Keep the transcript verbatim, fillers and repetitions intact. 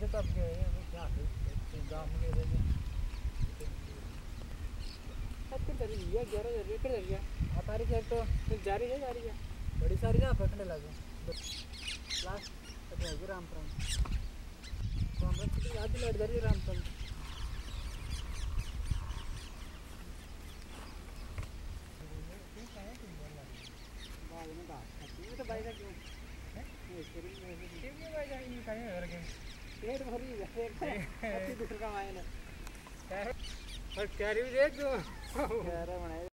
आगे तो अब गए हैं वो क्या है गांव में गए थे कितने तरी लिया ग्यारह हजार एकड़ लग गया आ तारीख है तो जारी है जारी है बड़ी सारी ना पकड़ने लगे लास्ट तक है रामपुरा तो हम लोग आधी लाइट जा रही है रामपुरा तो भाई क्यों है क्यों क्यों भाई जाएंगे कहीं और के पेट भरी है अच्छी दूसरा काम आया ना और कैरी भी देख दो कैरी बनाए